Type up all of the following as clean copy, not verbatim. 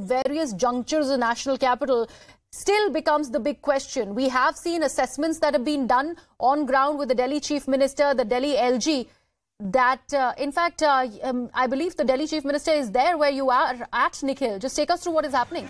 various junctures in national capital still becomes the big question. We have seen assessments that have been done on ground with the Delhi Chief Minister, the Delhi LG, that in fact, I believe the Delhi Chief Minister is there where you are at, Nikhil. Just take us through what is happening.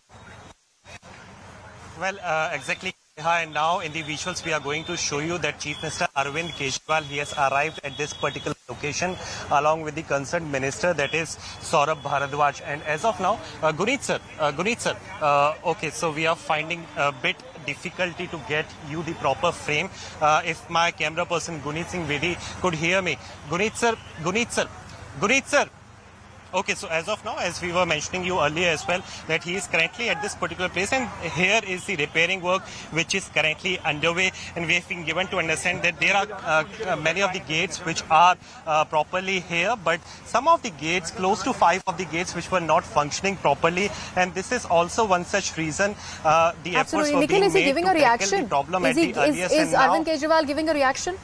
Well, exactly. And now in the visuals, we are going to show you that Chief Minister Arvind Kejriwal, he has arrived at this particular location along with the concerned minister, that is Saurabh Bharadwaj. And as of now, Guneet sir, okay, so we are finding a bit difficulty to get you the proper frame. If my camera person Guneet Singh Bedi could hear me. Guneet sir. Okay, so as of now, as we were mentioning you earlier as well, that he is currently at this particular place, and here is the repairing work which is currently underway, and we have been given to understand that there are many of the gates which are properly here, but some of the gates, close to 5 of the gates, which were not functioning properly, and this is also one such reason the efforts were being made to tackle the problem at the earliest. Is Arvind Kejriwal giving a reaction?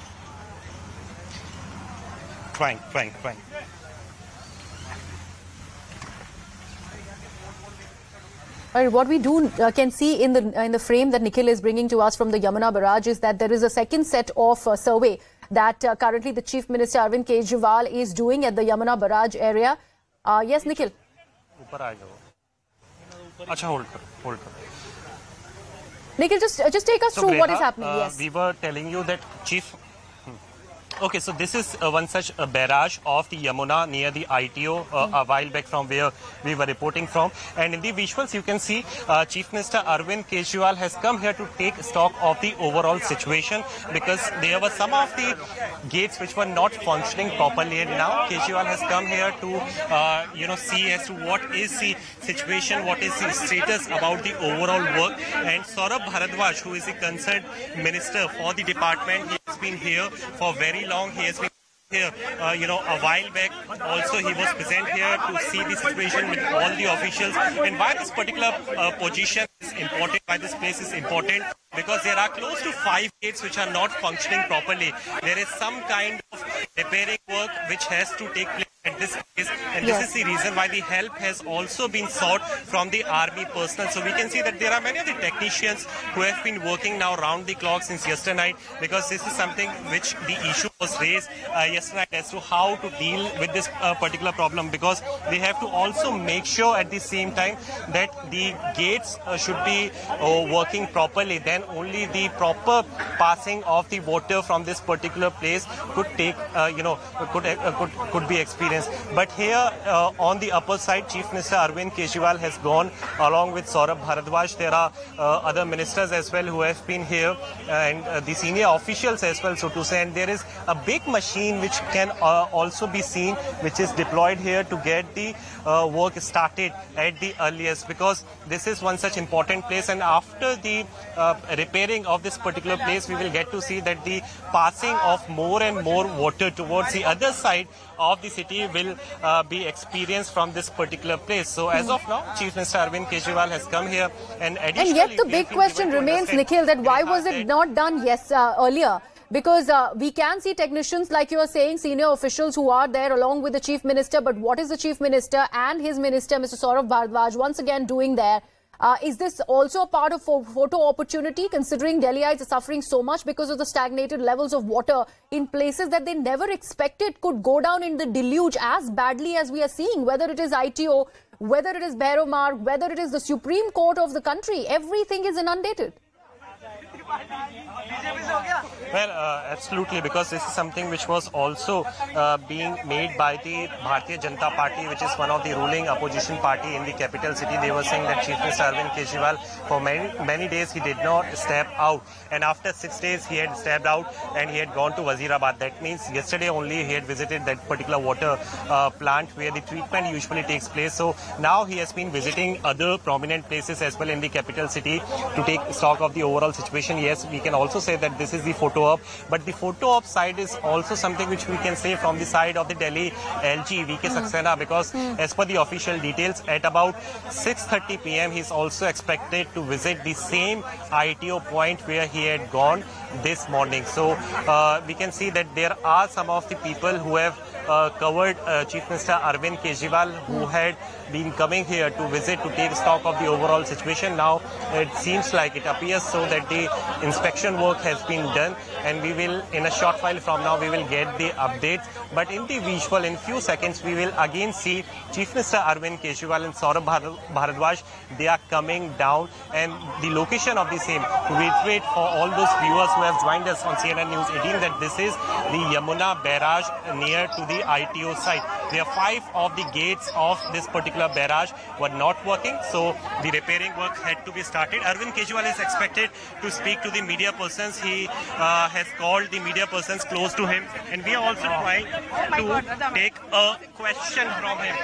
Trying. What we can see in the frame that Nikhil is bringing to us from the Yamuna barrage is that there is a second set of survey that currently the Chief Minister Arvind Kejriwal is doing at the Yamuna barrage area. Yes, Nikhil. Hold. Nikhil, just take us through what is happening. Yes. We were telling you that Chief... Okay, so this is one such barrage of the Yamuna near the ITO a while back from where we were reporting from. And in the visuals, you can see Chief Minister Arvind Kejriwal has come here to take stock of the overall situation, because there were some of the gates which were not functioning properly. And now Kejriwal has come here to, see as to what is the situation, what is the status about the overall work. And Saurabh Bharadwaj, who is the concerned minister for the department, he has been here for very long. He has been here, a while back. Also, he was present here to see the situation with all the officials. And why this particular position is important, why this place is important, because there are close to 5 gates which are not functioning properly. There is some kind of repairing work which has to take place at this place, and this is the reason why the help has also been sought from the army personnel. So we can see that there are many of the technicians who have been working now round the clock since yesterday night, because this is something which the issue was raised yesterday night as to how to deal with this particular problem, because they have to also make sure at the same time that the gates should be working properly. Then only the proper passing of the water from this particular place could take, could be experienced. But here on the upper side, Chief Minister Arvind Kejriwal has gone along with Saurabh Bharadwaj. There are other ministers as well who have been here, and the senior officials as well, so to say. And there is a big machine which can also be seen, which is deployed here to get the work started at the earliest, because this is one such important place. And after the repairing of this particular place, we will get to see that the passing of more and more water towards the other side of the city will be experienced from this particular place. So as of now, Chief Minister Arvind Kejriwal has come here, and yet the big question remains, Nikhil, that why was it not done earlier? Because we can see technicians, like you are saying, senior officials who are there along with the Chief Minister, but what is the Chief Minister and his Minister, Mr. Saurabh Bharadwaj, once again doing there? Is this also a part of photo opportunity, considering Delhiites are suffering so much because of the stagnated levels of water in places that they never expected could go down in the deluge as badly as we are seeing, whether it is ITO, whether it is Bhairav Marg, whether it is the Supreme Court of the country, everything is inundated. Well, absolutely, because this is something which was also being made by the Bharatiya Janata Party, which is one of the ruling opposition party in the capital city. They were saying that Chief Minister Arvind Kejriwal, for many days, he did not step out. And after 6 days, he had stepped out and he had gone to Wazirabad. That means yesterday only he had visited that particular water plant where the treatment usually takes place. So now he has been visiting other prominent places as well in the capital city to take stock of the overall situation. Yes, we can also say that this is the photo op, but the photo op side is also something which we can say from the side of the Delhi LG, VK Saxena, because as per the official details, at about 6:30 p.m. he is also expected to visit the same ITO point where he had gone this morning. So we can see that there are some of the people who have covered Chief Minister Arvind Kejriwal, who had been coming here to visit, to take stock of the overall situation. Now it seems like, it appears so, that the inspection work has been done, and we will, in a short while from now, we will get the updates. But in the visual, in few seconds, we will again see Chief Minister Arvind Kejriwal and Saurabh Bharadwaj. They are coming down, and the location of the same, to reiterate for all those viewers who have joined us on CNN News 18, that this is the Yamuna barrage near to the ITO site. There are 5 of the gates of this particular barrage were not working, so the repairing work had to be started. Arvind Kejriwal is expected to speak to the media persons. He has called the media persons close to him, and we are also trying to take a question from him.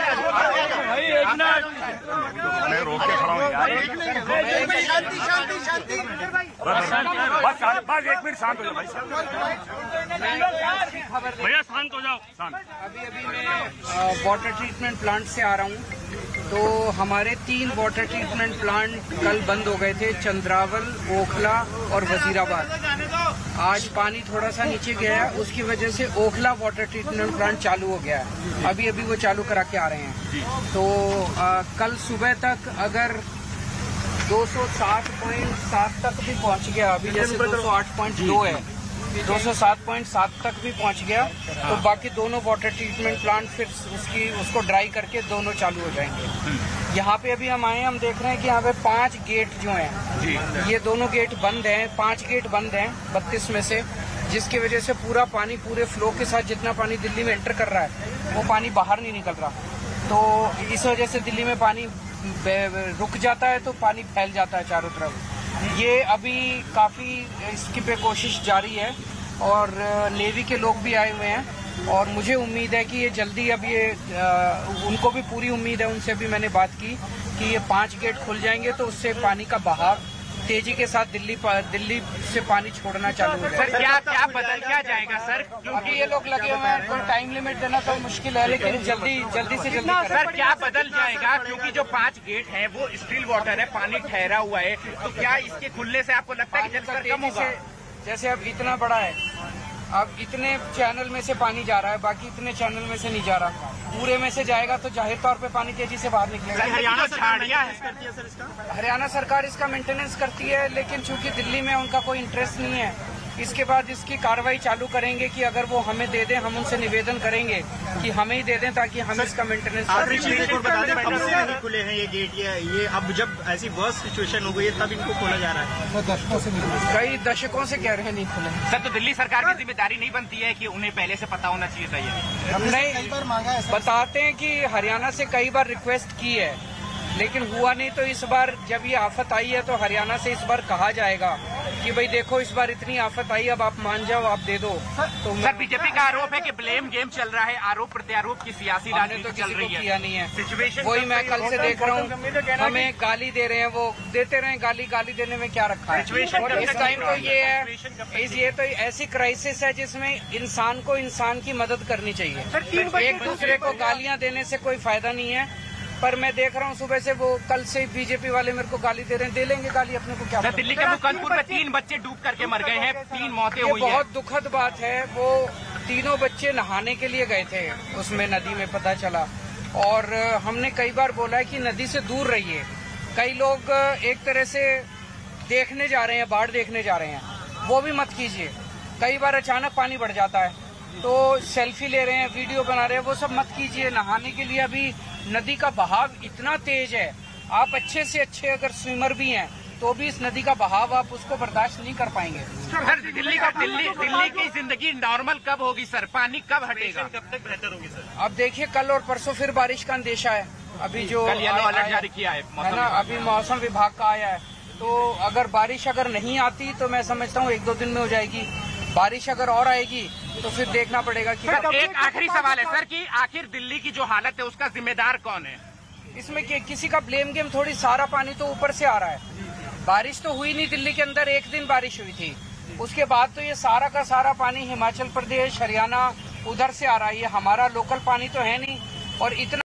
भैया शांत हो जाओ। अभी मैं water treatment plant से आ रहा हूँ। तो हमारे 3 वाटर ट्रीटमेंट प्लांट कल बंद हो गए थे, चंद्रावल, ओखला और वजीराबाद। आज पानी थोड़ा सा नीचे गया है, उसकी वजह से ओखला वाटर ट्रीटमेंट प्लांट चालू हो गया है। अभी वो चालू करा के आ रहे हैं। तो कल सुबह तक अगर 207.7 तक भी पहुंच गया, अभी जैसे 208.2 है, 207.7 तक भी पहुंच गया, तो बाकी दोनों वाटर ट्रीटमेंट प्लांट फिर उसको ड्राई करके दोनों चालू हो जाएंगे। यहाँ पे अभी हम आए हैं, हम देख रहे हैं कि यहाँ पे 5 गेट जो हैं, ये दोनों गेट बंद हैं, 5 गेट बंद हैं 32 में से, जिसकी वजह से पूरा पानी पूरे फ्लो के साथ जितना पानी दिल्ली में एंटर कर रहा है वो पानी बाहर नहीं निकल रहा। तो इस वजह से दिल्ली में पानी रुक जाता है, तो पानी फैल जाता है चारों तरफ। ये अभी काफ़ी इसकी पे कोशिश जारी है, और नेवी के लोग भी आए हुए हैं, और मुझे उम्मीद है कि ये जल्दी, अब ये उनको भी पूरी उम्मीद है, उनसे भी मैंने बात की कि ये 5 गेट खुल जाएंगे तो उससे पानी का बहाव तेजी के साथ दिल्ली से पानी छोड़ना चालू हो जाएगा। सर क्या बदल क्या जाएगा सर? क्योंकि ये लोग लगे हुए हैं, तो टाइम लिमिट देना तो मुश्किल है, लेकिन जल्दी से जल्दी सर क्या बदल जाएगा? क्योंकि जो 5 गेट हैं वो स्टिल वाटर है, पानी ठहरा हुआ है, तो क्या इसके खुलने से आपको लगता है कि जल स्तर कम होगा? जैसे अब इतना बड़ा है, अब इतने चैनल में से पानी जा रहा है, बाकी इतने चैनल में से नहीं जा रहा, पूरे में से जाएगा तो जाहिर तौर पे पानी तेजी से बाहर निकलेगा। हरियाणा सरकार इसका मेंटेनेंस करती है, लेकिन चूंकि दिल्ली में उनका कोई इंटरेस्ट नहीं है, इसके बाद इसकी कार्रवाई चालू करेंगे कि अगर वो हमें दे दें, हम उनसे निवेदन करेंगे कि हमें ही दे दें ताकि हम इसका मेंटेनेंस नहीं खुले हैं ये गेट। ये अब जब ऐसी वर्स्ट सिचुएशन हो गई है तब इनको खोला जा रहा है। कई दशकों से कह रहे हैं नहीं खुले। सर तो दिल्ली सरकार की जिम्मेदारी नहीं बनती है कि उन्हें पहले से पता होना चाहिए था? ये हम नहीं बताते हैं कि हरियाणा से कई बार रिक्वेस्ट की है, लेकिन हुआ नहीं। तो इस बार जब ये आफत आई है तो हरियाणा से इस बार कहा जाएगा कि भाई देखो इस बार इतनी आफत आई, अब आप मान जाओ, आप दे दो। तो सर बीजेपी का आरोप है कि ब्लेम गेम चल रहा है, आरोप प्रत्यारोप की सियासी राजनीति चल रही है। किया नहीं है सिचुएशन, वही मैं कल से देख रहा हूँ, हमें गाली दे रहे हैं, वो देते रहे, गाली देने में क्या रखा है। और इस टाइम तो ये है, ये तो ऐसी क्राइसिस है जिसमें इंसान को इंसान की मदद करनी चाहिए। एक दूसरे को गालियां देने से कोई फायदा नहीं है। पर मैं देख रहा हूँ सुबह से वो कल से बीजेपी वाले मेरे को गाली दे रहे हैं, दे लेंगे गाली, अपने को क्या। सर दिल्ली के मुकंदपुर में 3 बच्चे डूब करके मर गए हैं, 3 मौतें हुई हैं। बहुत दुखद बात है। वो तीनों बच्चे नहाने के लिए गए थे उसमें, नदी में, पता चला। और हमने कई बार बोला है कि नदी से दूर रहिए। कई लोग एक तरह से देखने जा रहे हैं, बाढ़ देखने जा रहे हैं, वो भी मत कीजिए। कई बार अचानक पानी बढ़ जाता है तो सेल्फी ले रहे हैं, वीडियो बना रहे हैं, वो सब मत कीजिए। नहाने के लिए अभी नदी का बहाव इतना तेज है, आप अच्छे से अच्छे अगर स्विमर भी हैं तो भी इस नदी का बहाव आप उसको बर्दाश्त नहीं कर पाएंगे। सर दिल्ली की जिंदगी नॉर्मल कब होगी सर? पानी कब हटेगा? कब तक बेहतर होगी सर? अब देखिए, कल और परसों फिर बारिश का अंदेशा है। अभी जो येलो अलर्ट जारी किया है ना, अभी मौसम विभाग का आया है। तो अगर बारिश अगर नहीं आती तो मैं समझता हूँ 1-2 दिन में हो जाएगी। बारिश अगर और आएगी तो फिर देखना पड़ेगा कि। एक आखिरी सवाल है सर कि आखिर दिल्ली की जो हालत है उसका जिम्मेदार कौन है इसमें? किसी का ब्लेम गेम थोड़ी, सारा पानी तो ऊपर से आ रहा है। बारिश तो हुई नहीं दिल्ली के अंदर, 1 दिन बारिश हुई थी, उसके बाद तो ये सारा का सारा पानी हिमाचल प्रदेश, हरियाणा उधर से आ रहा है। ये हमारा लोकल पानी तो है नहीं। और इतना